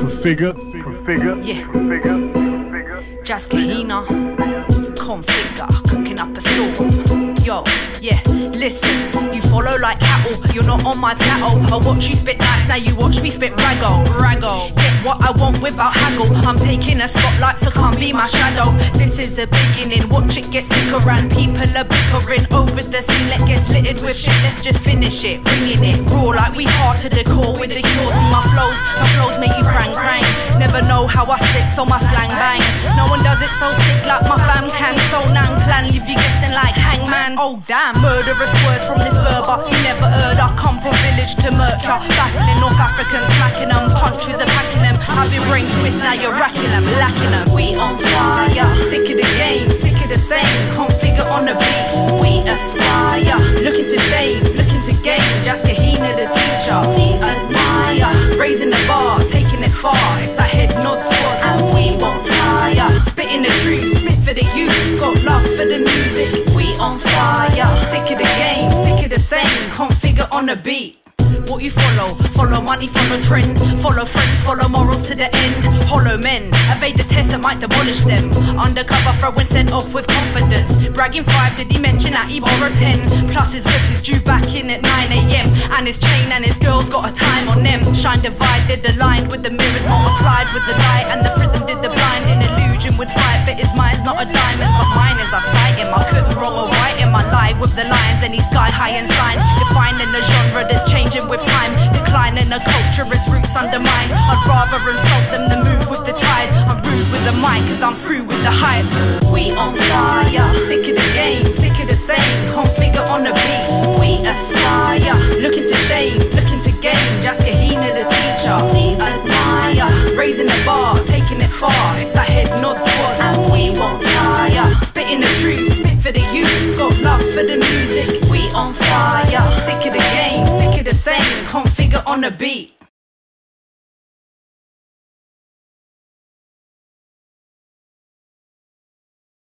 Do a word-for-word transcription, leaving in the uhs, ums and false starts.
Configa, Configa, Yeah. Configa, Configa. Jaz Kahina, Configa, cooking up a storm. Yo, yeah, listen, you follow like cattle, you're not on my plateau. I watch you spit nice, now you watch me spit rago, rago. Get what I want without haggle, I'm taking a spotlight so can't be my shadow. This is the beginning, watch it get sicker and people are bickering over the scene that gets littered with shit. Let's just finish it, bringing it raw like we hard to the core with the cure. See my flows, my flows make you prang prang. Never know how I spit, so my slang bang. No one does it so sick like my fam can. So nang plan, leave you guessing like hangman. Oh damn, murderous words from this Berber. You never heard I come from village to merk. Bafflin, North African, smackin them, punches are packing them. Having brain twist, now you're racking them, lackin them. We on fire, sick of the game, sick of the same. Configa on the beat, we aspire. Looking to shame, looking to gain. Jaz Kahina the teacher, we admire. Raising the bar, taking it far. It's a head nod squad and we won't tire. Spitting the truth, spit for the youth. Got love for the music, we on fire. Sick of the game, sick of the same. Configa on the beat. What you follow? Follow money, follow trend. Follow friends, follow morals to the end. Hollow men, evade the test that might demolish them. Undercover throwing sent off with confidence. Bragging five, did he mention that he borrowed ten? Plus his whip is due back in at nine A M And his chain and his girl's got a time on them. Shine divided, aligned with the mirrors multiplied with the light. And the prism did the blind in illusion with fire. But his mind's not a diamond, but mine is. I sight him, I couldn't wrong or right in my life with the lions. And he's sky high and sign, defining the genre that's changing with time, declining a culture, its roots undermined. I'd rather insult them than move with the tide. I'm rude with the mic cause I'm through with the hype. We on fire, sick of the game, sick of the same. Configa on the beat, we aspire. Looking to shame, looking to gain. Jaz Kahina the teacher, we admire. Raising the bar, taking it far. It's a head nod squad and we won't tire. Spitting the truth, spit for the youth. Got love for the music, we on fire. Sick of the game, sick of the same. Configa on the beat.